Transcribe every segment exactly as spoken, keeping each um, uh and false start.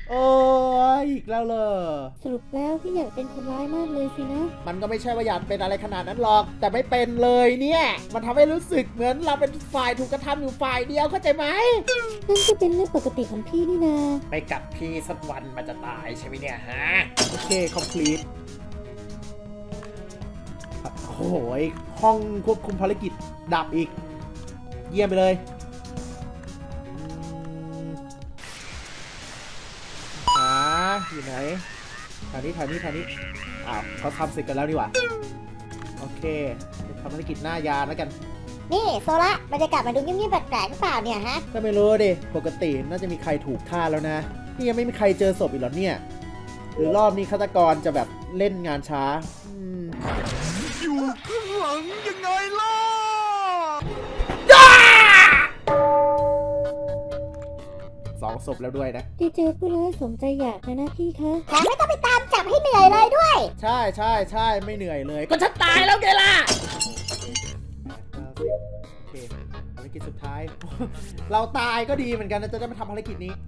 โอ้ยอีกแล้วเลยสรุปแล้วพี่อยากเป็นคนร้ายมากเลยสินะมันก็ไม่ใช่ว่าอยากเป็นอะไรขนาดนั้นหรอกแต่ไม่เป็นเลยเนี่ยมันทำให้รู้สึกเหมือนเราเป็นฝ่ายถูกกระทำอยู่ฝ่ายเดียวเข้าใจไหมนั่นก็เป็นเรื่องปกติของพี่นี่นาไปกับพี่สักวันมันจะตายใช่ไหมเนี่ยฮะโอเค complete โอ้ยห้องควบคุมภารกิจดับอีกเยี่ยมไปเลยหาอยู่ไหนทางนี้ทางนี้ทางนี้อ้าวเขาทำเสร็จกันแล้วนี่หว่าโอเคทำภารกิจหน้ายานแล้วกันนี่โซล่าบรรยากาศมาดูเงียบๆแปลกๆหรือเปล่าเนี่ยฮะก็ไม่รู้ดิปกติน่าจะมีใครถูกฆ่าแล้วนะนี่ยังไม่มีใครเจอศพอีกหรอเนี่ยหรือรอบนี้ฆาตกรจะแบบเล่นงานช้าอยู่ข้างหลังยังไงล่ะสองศพแล้วด้วยนะที่เจอผู้ร้ายสมใจอยากนะนะพี่คะแถมไม่ต้องไปตามจับให้เหนื่อยเลยด้วยใช่ใช่ใช่ไม่เหนื่อยเลยก็ฉันตายแล้วไงล่ะโอเคภารกิจสุดท้ายเราตายก็ดีเหมือนกันนะจะได้มาทำภารกิจนี้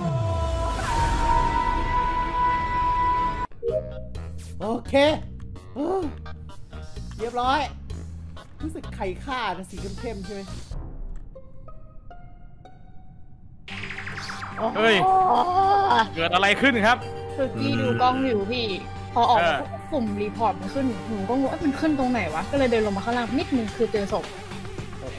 โอเคเรียบร้อยรู้สึกไข่ฆ่านะสีเข้มๆใช่ไหมเฮ้ยเกิดอะไรขึ้นครับคือพี่ดูกล้องอยู่พี่พอออกมาปุ่มรีพอร์ตมันขึ้นหนูก็งงว่ามันขึ้นตรงไหนวะก็เลยเดินลงมาข้างล่างนิดนึงคือเจอศพโอ้โห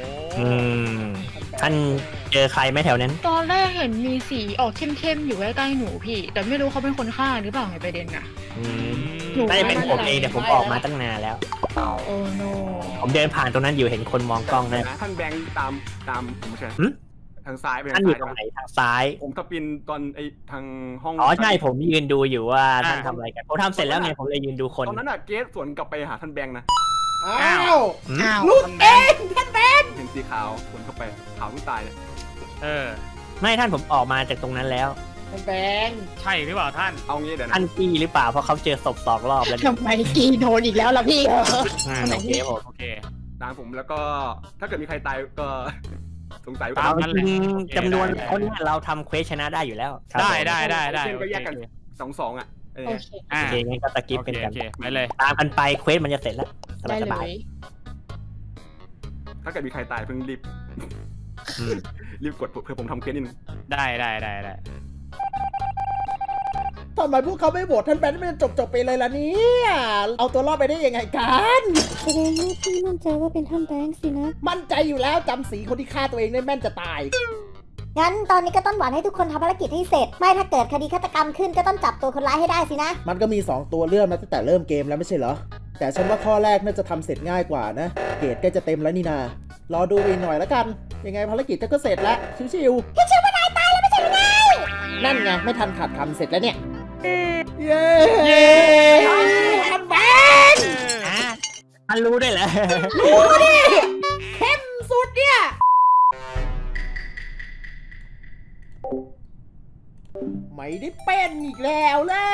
ท่านเจอใครไหมแถวนั้นตอนแรกเห็นมีสีออกเข้มๆอยู่ใกล้ๆหนูพี่แต่ไม่รู้เขาเป็นคนฆ่าหรือเปล่าไงประเด็นน่ะน่าจะเป็นผมเองแต่ผมออกมาตั้งนานแล้วโอ้โนผมเดินผ่านตรงนั้นอยู่เห็นคนมองกล้องนะท่านแบงค์ตามตามผมใช่ทางซ้ายไปท่านอยู่ตรงไหนทางซ้ายผมทับปินตอนไอทางห้องอ๋อใช่ผมยืนดูอยู่ว่าท่านทำอะไรกันผมทำเสร็จแล้วเนี่ยผมเลยยืนดูคนตอนนั้นอะเกสสวนกลับไปหาท่านแบงค์นะอ้าวลุดเองท่านแบงค์เห็นสีขาวสวนเข้าไปขาวเพิ่งตายเลยเออไม่ท่านผมออกมาจากตรงนั้นแล้วท่านแบงค์ใช่หรือเปล่าท่านเอางี้เดี๋ยวท่านกี้หรือเปล่าเพราะเขาเจอศพสองรอบแล้วทำไมกี้โดนอีกแล้วล่ะพี่โอเคผมโอเคตามผมแล้วก็ถ้าเกิดมีใครตายก็สงสัยว่าจำนวนคนนี้เราทำเควสชนะได้อยู่แล้วได้ได้ได้ได้ก็แยกกันสองสองอ่ะโอเคงั้นก็ตะกิปเป็นกันไปเลยตามกันไปเควสมันจะเสร็จแล้วสบายถ้าเกิดมีใครตายเพิ่งรีบรีบกดเพื่อผมทำเควสนิดนึงได้ได้ได้ได้ทำไมพวกเขาไม่โหวตท่านแบงค์มันจบจบไปเลยล่ะเนี่ยเอาตัวรอดไปได้ยังไงกันแสดงว่าพี่มั่นใจว่าเป็นท่านแบงค์สินะมั่นใจอยู่แล้วจำสีคนที่ฆ่าตัวเองได้แม่นจะตายงั้นตอนนี้ก็ต้องหวังให้ทุกคนทำภารกิจให้เสร็จไม่ถ้าเกิดคดีฆาตกรรมขึ้นก็ต้องจับตัวคนร้ายให้ได้สินะมันก็มีสองตัวเลือกมาตั้งแต่เริ่มเกมแล้วไม่ใช่เหรอแต่ฉันว่าข้อแรกน่าจะทำเสร็จง่ายกว่านะเกรดก็จะเต็มแล้วนี่นารอดูอีกหน่อยแล้วกันยังไงภารกิจก็เสร็จแล้วชิวๆแค่เชื่อว่านายตายแล้วไม่ใช่ไหมนั่นไงไม่ทันขาดคำเสร็จแล้วเนี่ยเย้ท่านแบงค์ท่านรู้ได้เหรอรู้ดิเข้มสุดเนี่ยไม่ได้เป็นอีกแล้วเลย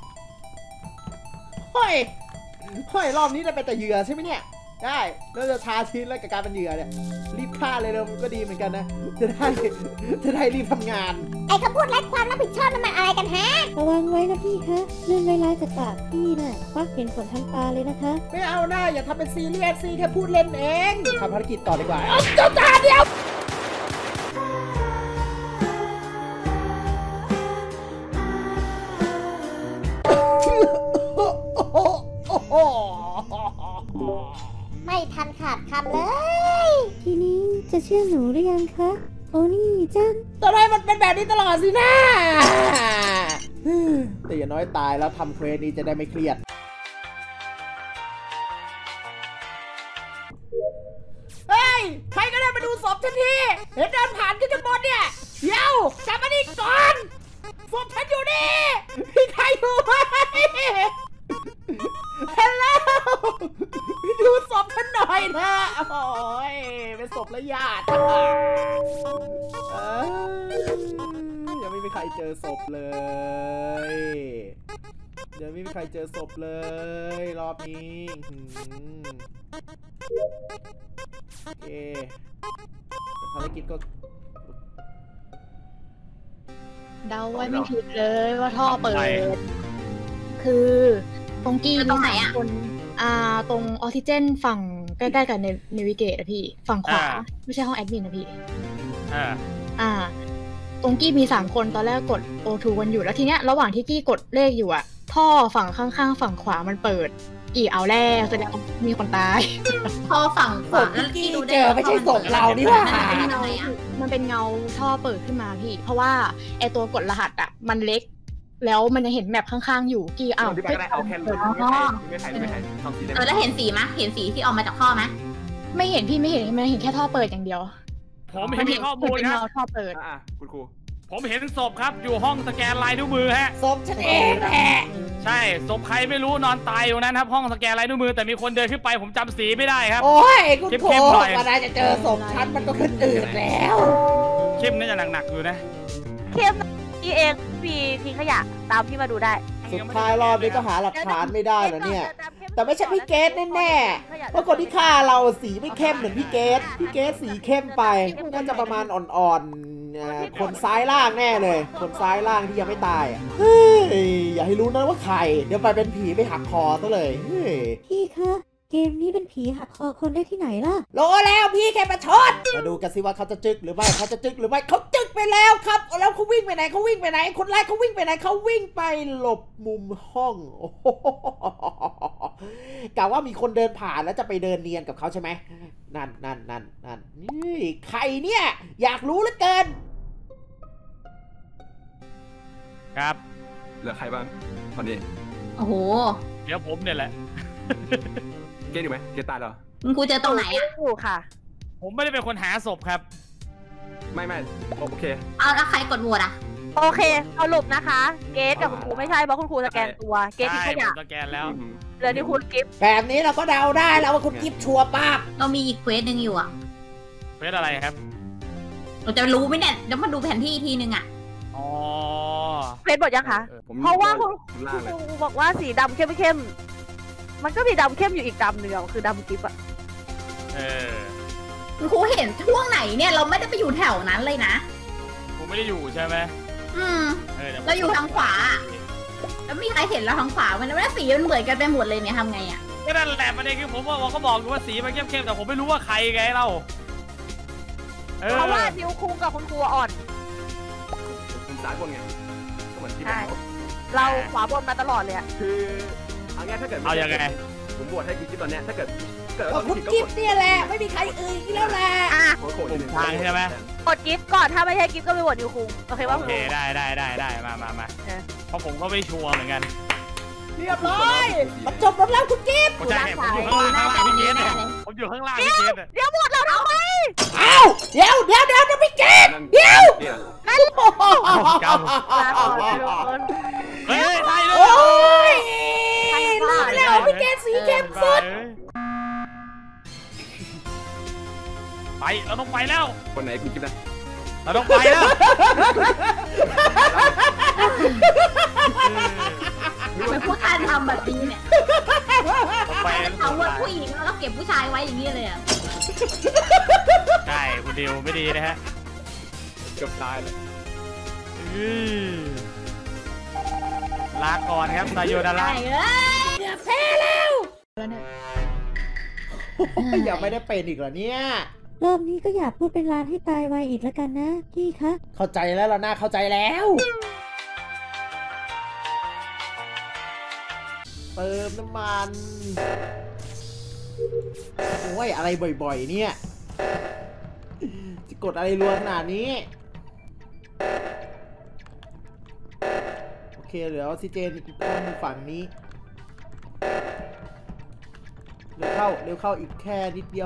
เฮ้ยเฮ้ยรอบนี้จะเป็นแต่เหยื่อใช่ไหมเนี่ยได้แล้วจะชาชิ้นแล้วกับการเป็นเหยื่อเนี่ยรีบฆ่าเลยเลยมันก็ดีเหมือนกันนะจะได้จะได้รีบทำงานไอ้คำพูดไร้ความรับผิดชอบนั่นมันอะไรกันฮะระวังไว้นะพี่คะเรื่องร้ายๆจากปากพี่น่ะฟักเห็นผลทางตาเลยนะคะไม่เอาหน้าอย่าทำเป็นซีเรียสซีแค่พูดเล่นเองทำภารกิจต่อดีกว่าเจ้าตาเดียวไม่ทันขาดคำเลยทีนี้จะเชื่อหนูหรือยังคะโอ้นี่จันตอนแรกมันเป็นแบบนี้ตลอดสินะแต่อย่างน้อยตายแล้วทำเควสนี้จะได้ไม่เครียดเฮ้ยใครก็ได้มาดูศพฉันทีเห็นเดินผ่านขึ้นจนบนเนี่ยเดี๋ยวจับมาดิก่อนศพฉันอยู่นี่มีใครอยู่ไหมฮัลโหลดูศพฉันหน่อยนะโอ้ยเป็นศพและญาติยังไม่มีใครเจอศพเลยยังไม่มีใครเจอศพเลยรอบนี้โอเคภารกิจก็เดาไว้ไม่ผิดเลยว่าท่อเปิด คือตรงกี้ตรงไหนอะคนอ่าตรงออกซิเจนฝั่งใกล้ๆกับเนวิเกตอะพี่ฝั่งขวาอ่าไม่ใช่ห้องแอดมินนะพี่อ่าอ่า ตรงกี้มีสามคนตอนแรกกด โอ ทู กันอยู่แล้วทีเนี้ยระหว่างที่กี้กดเลขอยู่อะท่อฝั่งข้างๆฝั่งขวามันเปิดกี่เอาแล้วแสดงว่ามีคนตายพอฝั่งขวาแล้วกี้ดูเจอไม่ใช่ศพเรานี่หว่าเป็นเงามันเป็นเงาท่อเปิดขึ้นมาพี่ เพราะว่าไอตัวกดรหัสอะมันเล็ก แล้วมันยังเห็นแมปข้างๆอยู่กี่อ้าวที่ไปก็ได้เอาแค่ไม่ถ่ายไม่ถ่ายไม่ถ่ายทำสีได้เออแล้วเห็นสีมะเห็นสีที่ออกมาจากท่อไหมไม่เห็นพี่ไม่เห็นมันเห็นแค่ท่อเปิดอย่างเดียวผมเห็นมีข้อมูลเป็นครับเงาท่อเปิดอ่าคุณครูผมเห็นศพครับอยู่ห้องสแกนลายนิ้วมือฮะศพฉันเองแหละใช่ศพใครไม่รู้นอนตายอยู่นั้นครับห้องสแกนลายนิ้วมือแต่มีคนเดินขึ้นไปผมจำสีไม่ได้ครับโอ้ยคุณโคเข้มๆหน่อยเวลาจะเจอศพฉันมันก็ขึ้นอืดแล้วเข้มน่าจะหนักๆอยู่นะเข้มพี่เองพี่ทิ้งขยะตามพี่มาดูได้สุดท้ายรอบนี้ก็หาหลักฐานไม่ได้เหรอเนี่ย แต่ไม่ใช่พี่เกตแน่ๆเพราะคนที่ฆ่าเราสีไม่เข้มเหมือนพี่เกตพี่เกตสีเข้มไปน่าจะประมาณอ่อนๆอ่าคนซ้ายล่างแน่เลย คนซ้ายล่างที่ยังไม่ตายอะเฮ้ยอย่าให้รู้นะว่าใครเดี๋ยวไปเป็นผีไปหักคอซะเลยเฮ้ยพี่คะ เกมนี้เป็นผีหักคอคนได้ที่ไหนล่ะโลแล้วพี่แค่ประชดมาดูกันสิว่าเขาจะจึกหรือไม่เขาจะจึกหรือไม่เขาจึกไปแล้วครับแล้วเขาวิ่งไปไหนเขาวิ่งไปไหนคนร้ายเขาวิ่งไปไหนเขาวิ่งไปหลบมุมห้องโอ้โหกะว่ามีคนเดินผ่านแล้วจะไปเดินเนียนกับเขาใช่ไหมนั่นนั่นนั่นนั่นนี่ใครเนี่ยอยากรู้เหลือเกินครับเหลือใครบ้างตอนนี้โอ้โหเดี๋ยวผมเนี่ยแหละเกตอยู่ไหมเกตตายเหรอคุณครูเจอตรงไหนอ่ะถูกค่ะผมไม่ได้เป็นคนหาศพครับไม่ไม่โอเคเอาแล้วใครกดโหวตอ่ะโอเคสรุปนะคะ เกตกับคุณครูไม่ใช่เพราะคุณครูสแกนตัว เกตทิ้งใช่ขผยะมสแกนแล้วเหลือที่คุณกิฟต์แบบนี้เราก็เดาได้แล้วว่าคุณกิฟชัวร์ป้าบเรามีอีกเควสหนึ่งอยู่อ่ะเฟซอะไรครับเราจะรู้ไหมเนี่ยเดี๋ยวมาดูแผนที่อีกทีนึงอ่ะอ๋อเฟซบทยังคะผมเพราะว่าคุณล่างเลยครูบอกว่าสีดำเข้มเข้มๆมันก็มีดำเข้มอยู่อีกดำหนึ่งอะคือดำกิฟต์อะเออคุณครูเห็นช่วงไหนเนี่ยเราไม่ได้ไปอยู่แถวนั้นเลยนะผมไม่ได้อยู่ใช่ไหมอืมเออดี๋วผมเราอยู่ทางขวา แล้วมีใครเห็นเราทางขวามันแล้วสีมันเหมือนกันไปหมดเลยเนี่ยทำไงอ่ะก็นั่นแหละประเด็นคือผมว่าเขาบอกอยู่ว่าสีมันเข้มๆแต่ผมไม่รู้ว่าใครไงเราเออเพราะว่าดิวคุงกับคุณครูอ่อนผมสายบนไงก็เหมือนที่ใช่แบบเราขวาบนมาตลอดเลยอะคือเอางี้ถ้าเกิดเอายังไงผมบวชให้คุณกิ๊บตอนเนี้ยถ้าเกิดเกิดก็คุณกิฟเนี่ยแหละไม่มีใครอื่นอีกแล้วแหละอ่ะโอ้โหกลุ่มทางใช่ไหมกดกิฟต์ก่อนถ้าไม่ใช่กิฟต์ก็ไปโหวตดิวคุงโอเคว่าโอคุณเคครูได้ได้ได้ได้มามามาเออเพราะผมก็ไม่ชัวร์เหมือนกันเรียบร้อยมันจบหมดแล้วคุณกิฟผมใช่เนี่ยผมอยู่ข้างล่างข้างล่างพี่เกสเนี่ยผมอยู่ข้างล่างพี่เกสเนี่ยเดี๋ยวโหวตเราทำไมอ้าวเดี๋ยวเดี๋ยวเดี๋ยวเดี๋ยวพี่กิฟเดี๋ยวกำลาก่อนทุกคนเฮ้ยใช่เลยโอ้ยรู้แล้วพี่เกฟสีเข้มสุดไปเราต้องไปแล้วคนไหนคุณกิ๊บนะเราต้องไปแล้วเป็นผู้ชายทำแบบนี้เนี่ยไปเอาว่าผู้หญิงแล้วเก็บผู้ชายไว้อย่างนี้เลยอ่ะใช่คุณดิวไม่ดีนะฮะเกือบตายเลยอื้อลาก่อนครับสายโยดาระได้เลยแพ้แล้วแล้วเนี่ยอย่าไม่ได้เป็นอีกเหรอเนี่ยรอบนี้ก็อย่าพูดเป็นลานให้ตายไวอีกแล้วกันนะพี่คะเข้าใจแล้วเราหน้าเข้าใจแล้วเติมน้ำมันโอ้ยอะไรบ่อยๆเนี่ยจะกดอะไรรัวขนาดนี้โอเคเหลือออกซิเจนอีกคนฝั่งนี้เร็วเข้าเร็วเข้าอีกแค่นิดเดียว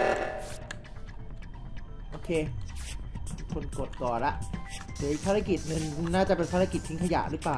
โอเคคนกดก่อนละเดี๋ยวอีกภารกิจหนึ่งน่าจะเป็นภารกิจทิ้งขยะหรือเปล่า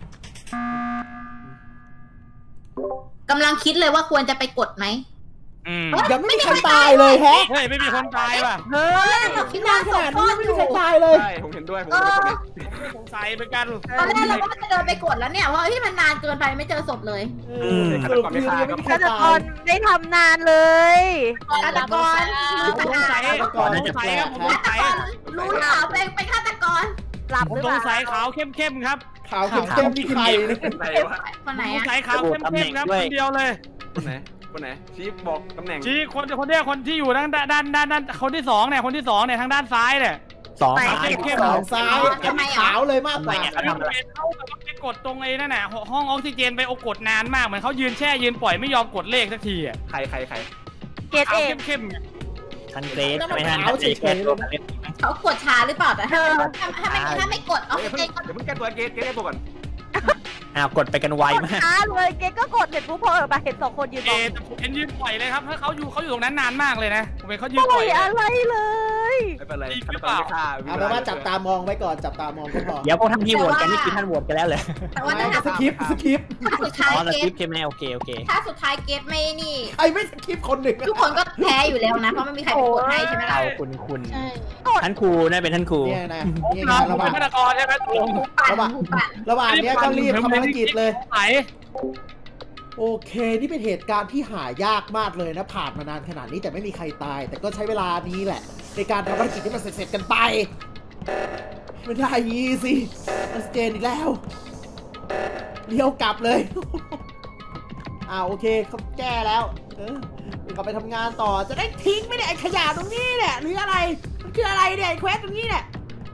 กำลังคิดเลยว่าควรจะไปกดไหมอืมยังไม่มีใครตายเลยแฮะเฮ้ยไม่มีคนตายว่ะเฮ้ยเราคิดว่าขศพนาดซ่อนี้นไม่อมียู่ใครตายเลยใช่ผมเห็นด้วยผมเป็นคนนี้สงสัยเหมือนกันตอนแรกเราก็จะเดินไปกดแล้วเนี่ยเพราะที่มันนานเกินไปไม่เจอศพเลยสรุปคือยังไม่มีใครฆาตตากรยไม่ทำนานเลยฆาตกรผมสงสัยผมสงสัยครับผมสงสัยรู้หรือเปล่าเป็นเป็นฆาตกรหลับผมหรือสเปงล่าสัยขาวเข้มๆครับขาวเข้มๆนี่ใครเนี่ยไหนวะคนไหนสงอะสัยขาวเข้มๆครับคนเดียวเลยคนไหนคนไหนชี้บอกตำแหน่งชี้คนคนเนี้ยคนที่อยู่ด้านด้านด้านด้านด้านคนที่สองเนี่ยคนที่สองเนี่ยทางด้านซ้ายเนี่ยสองไหนซ้ายเข้มสองซ้ายอันนี้ขาวเลยมากกว่าเขาทำอะไรเขาไปกดตรงไอ้นั่นน่ะห้องออกซิเจนไปโอกดนานมากเหมือนเขายืนแช่ยืนปล่อยไม่ยอมกดเลขสักทีอ่ะใครใครใครเกตขาเอวงเข้มๆเนี่ยทันเกรสไม่ทันเกรสแค่ตัวเล็กเขากดช้าหรือเปล่าแต่ถ้าถ้าไม่ถ้าไม่กดออกเดี๋ยวซิเพิ่งเจนก็เดี๋ยวเพิ่งแก้ตัวเกตเกตแก้ตัวก่อนอ้าวกดไปกันไวกดมากช้าเลยเกตก็กดเสร็จปุ๊บพอเออมาเห็นสองคนยืนเอมองแต่ผมเห็นยืนปล่อยเลยครับเพราะเขาอยู่เขาอยู่ตรงนั้นนานมากเลยนะผมเห็นเขายืนปปล่ล่ออย ยอะไรเลยไม่เป็นไรจริงหขั้รืนอตเปอนล่าไม่ฆ่าเอาเป็นว่าจับตามองไว้ก่อนจับตามองก็พอเดี๋ยวพวกท่านที่โหวตกันนี่คือท่านโหวตกันแล้วเลยแต่ว่าถ้าสคริปต์สคริปต์ถ้าสุดท้ายอ๋อสเกคริตปต์ใช่ไหมโอเคโอเคถ้าสุดท้ายเกตไม่นี่ใครไม่สคริปต์คนหนึ่งทุกคนก็แพ้อยู่แล้วนะเพราะไม่มีใครไปกดให้ใช่ไหมล่ะเอาคุณคุณใช่ท่านครูนั่นเป็นท่านครูเนี่ยนะผมนี่เรานะผระมหว่าเป็งนฆาตกรใช่ไหมผมหูปั่นหูปั่นระหว่างเนี้ยก็รีบทำภารกิจเลยไหนโอเค นี่เป็นเหตุการณ์ที่หายากมากเลยนะ ผ่านมานานขนาดนี้แต่ไม่มีใครตาย แต่ก็ใช้เวลานี้แหละ ในการทำภารกิจที่มันเสร็จๆกันไป ไม่ได้ยี้สิออกซิเจนอีกแล้วเลี้ยวกลับเลย อ่าโอเคเขาแก้แล้ว เออกลับไปทำงานต่อจะได้ทิ้งไม่ได้ไอ้ขยะตรงนี้เนี่ยหรืออะไรมันคืออะไรเนี่ยไอ้เควสตรงนี้เนี่ย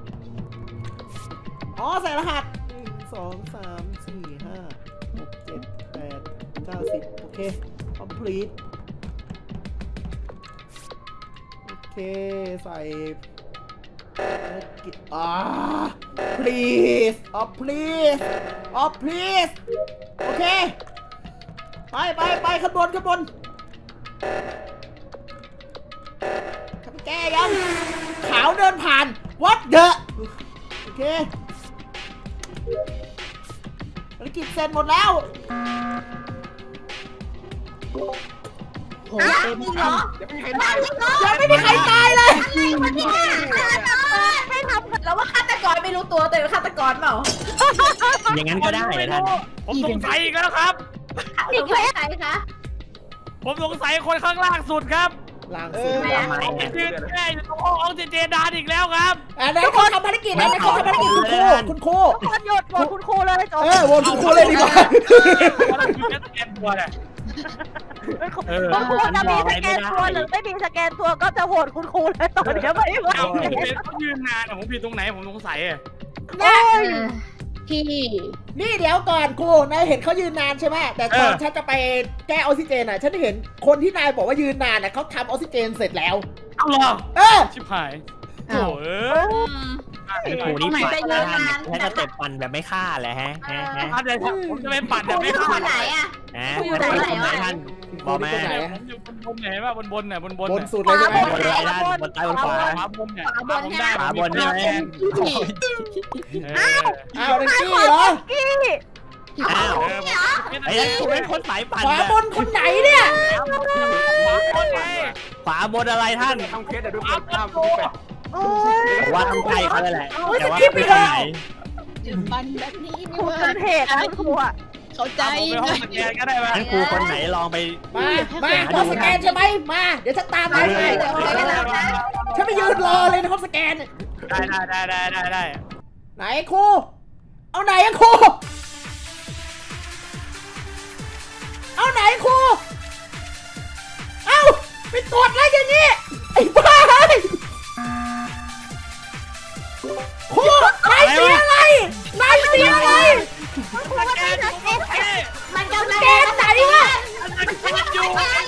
อ๋อใส่รหัสหนึ่งสองสามสี่ห้าหกเจ็ดแปดเก้าสิบโอเค complete โอเคใส่อ่า please อ๋อ please อ๋อ please โอเคไปไปไปข้างบนข้างบนทำแก้ยังขาวเดินผ่าน what the โอเคภารกิจเสร็จหมดแล้วโอ้โหจริงเหรอเดี๋ยวไม่มีใครตายยังไม่มีใครตายเลยมันนี่ไม่ทำแล้วว่าฆาตกรไม่รู้ตัวแต่เป็นฆาตกรเปล่าอย่างนั้นก็ได้ท่านผมสงสัยอีกแล้วครับนี่ใครใครคะผมสงสัยคนข้างล่างสุดครับล่างสุดทำไมผมเนี่ยยืนแค่อยู่ตรงห้องออกซิเจนดานอีกแล้วครับอันนั้นเขาทำภารกิจอันนั้นเขาทำภารกิจคุณครูคุณครูทุกคนหยุดโหวตคุณครูเลยจบเออโหวตคุณครูเลยดีกว่าเพราะเราคือแค่สแกนตัวเนี่ยคุณครูจะมีสแกนตัวหรือไม่มีสแกนตัวก็จะโหวตคุณครูเลยตอนนี้ไม่ไหวเอาผมเห็นเขายืนนานอะผมผิดตรงไหนผมสงสัยอะพี่นี่เดี๋ยวก่อนครูนายเห็นเขายืนนานใช่ไหมแต่ตอนฉันจะไปแก้ออกซิเจนอ่ะฉันเห็นคนที่นายบอกว่ายืนนานอ่ะเขาทำออกซิเจนเสร็จแล้วเอาเหรอเออชิบหายโอ้เออท่านครูนี่ปั่นนะท่านท่านจะเต็มปั่นแบบไม่ฆ่าแหละฮะฮะฮะเดี๋ยวผมจะไปปั่นคุแต่ณไม่คือเข้าคนไหนอะฮะอยู่ท่านไหนครูไหนท่านบอกมาคนไหนผมอยู่บนบนไหนวะบนบนน่ะบนบนบนสุดเลยใช่ไหมบนเลยด้านบนใต้บนขวาขวาบนเนี่ยขวาบนผมได้ขวาบนใช่ไหมอ้าวอ้าวนักกี้เหรอกี้อ้าว ไอ้นั่นครูเป็นคนสายปั่นขวาบนคนไหนเนี่ยขวาบนไงขวาบนอะไรท่านทำเคสเดี๋ยวดูคนข้ามดูไปโอ้ยผมว่าทำใจเขาเลยแหละแต่ว่าสกิปไปเป็นเถคนอะไหนจุดบันแบบนี้ครูเกินเหตุนะคุณครูอ่ะเข้าใจเอาผมไปห้องสแกนก็ได้ไหมท่านครูคนไหนลองไปมามาห้องสแกนใช่ไหมมาเดี๋ยวฉันตามไปไม่เดี๋ยวไม่ได้นะฉันไปยืนรอเลยในห้องสแกนได้ได้ได้ได้ได้ได้ไหนครูเอาไหนอะครูเอาไหนครูเอาไปตรวจแล้วอย่างนี้ไอ้บ้าเฮ้ยครูนายเสียอะไรนายเสียอะไรสแกนโอเคมันกำลังแกนไหนวะมันอยู่เฮ้ย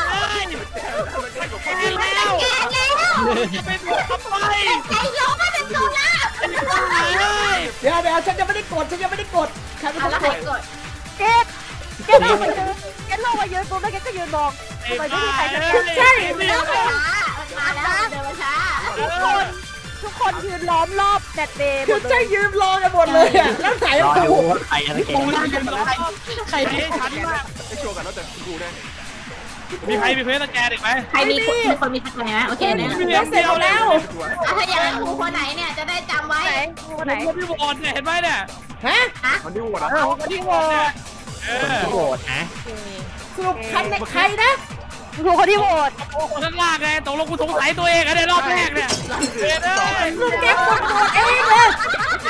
แกแล้ว ไปบวกกับไปไอ้โลมาเป็นตัวละเดี๋ยวเดี๋ยวฉันยังไม่ได้กดฉันยังไม่ได้กดใครเป็นเอาคนละกใครดกดเกตเกตลงมายืนเกตลงมายืนปุ๊บแล้วเกตก็ยืนมองทำไมไม่มีใครจะเกตใช่เดินมาช้ามันมาแล้วเดินมาช้าทุกคนทุกคนยืนล้อมรอบแบตเบย์หมคือดเลใจยยืมรอกันหมดเลยอะแล้วไหนรอคดูรูว่าใครอะไรเก่งใครที่ชั้นมากไอ้โชว์กันแล้วแต่กูได้มีใครมีเพจสแกนอีกไหมใครมีมีคนมีสแกนไหมโอเคเนี่ยมีเดียวเดียวแล้วถ้าอย่างนั้นครูคนไหนเนี่ยจะได้จำไว้ไหนครูไหนคนที่โหวตเนี่ยเห็นไหมเนี่ยฮะคนที่โหวตอ่ะคนที่โหวตเนี่ยเออโกรธนะสรุปคันในใครนะครูคนที่โหวตคนข้างล่างไงตกลงกูสงสัยตัวเองอะในรอบแรกเนี่ยเฮ้ยสรุปแกกดโกรธเองเลย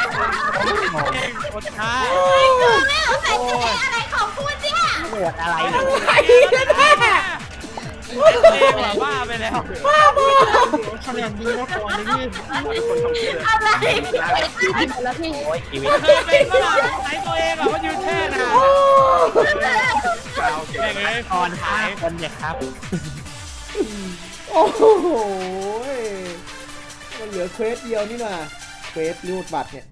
เองกดช้าโอ้ยอะไรของคุณเนี่ยโหดอะไรเนี่ยเองว่าบ้าไปแล้วคะแนนดีนะก่อนเลยพี่คนท่องเที่ยวอะไรแล้วพี่โอ้ยชีวิตเคยเป็นเมื่อไหร่ไหนตัวเองอะว่ายืนแช่นานกาวเก่แม่งงเลยก่อนท้ายคนเนี่ยครับโอ้โหมันเหลือเควสเดียวนี่มาเควสรูดบัตรเนี่ย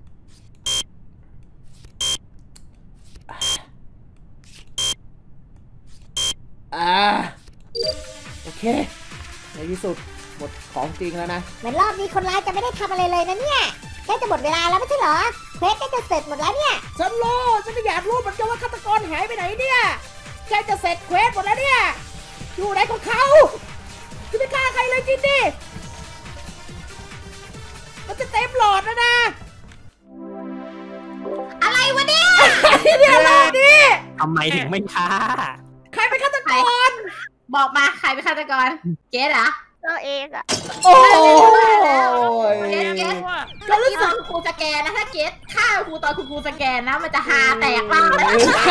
อ่าโอเคในที่สุดหมดของจริงแล้วนะเหมือนรอบนี้คนร้ายจะไม่ได้ทำอะไรเลยนะเนี่ยใกล้จะหมดเวลาแล้วไม่ใช่เหรอเควสใกล้จะเสร็จหมดแล้วเนี่ยฉันรู้ฉันไม่อยากรู้เหมือนกันว่าฆาตกรหายไปไหนเนี่ยใกล้จะเสร็จเควสหมดแล้วเนี่ยอยู่ไหนของเขาจะไม่ฆ่าใครเลยจริงดิมันจะเต็มหลอดแล้วนะอะไรวะเนี่ยเนี่ยรอบนี้ทำไมถึงไม่ฆ่าใครเป็นฆาตกรบอกมาใครเป็นฆาตกรเกสเหรอตัวเองอะโอ้ยเกสเกสว่าก็รู้สึกครูสแกนนะถ้าเกสฆ่าครูตอนคุณครูสแกนนะมันจะหาแตกมากเลย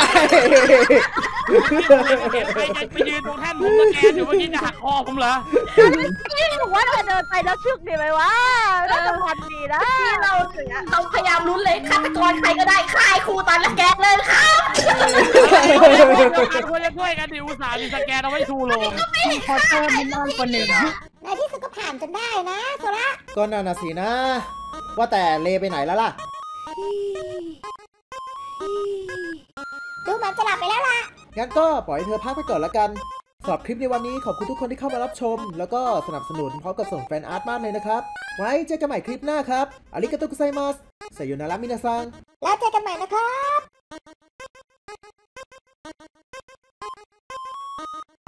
ไปไปยืนตรงแท่นผมสแกนอยู่เมื่อกี้จะหักคอผมเหรอนี่หนูว่าจะเดินไปแล้วชึกดีไหมวะน่าจะพันดีนะที่เราเราพยายามลุ้นเลยฆาตกรใครก็ได้ฆ่าครูตอนสแกนเลยค่ะควรจะช่วยกันดิอุตส่าห์มีสแกนเอาไว้ชูโรงพอเตอร์มินนอนคนหนึ่งในที่สุดก็ผ่านจนได้นะโซล่าก็นั่นน่ะสินะ ว่าแต่เลไปไหนแล้วล่ะดูเหมือนจะหลับไปแล้วล่ะงั้นก็ปล่อยให้เธอพักไปก่อนละกันสำหรับคลิปในวันนี้ขอบคุณทุกคนที่เข้ามารับชม แล้วก็สนับสนุนพร้อมกับส่งแฟนอาร์ตมากเลยนะครับ ไว้เจอกันใหม่คลิปหน้าครับอาริกาโตกุไซมัสไซโยนาระมินาซังแล้วเจอกันใหม่นะครับ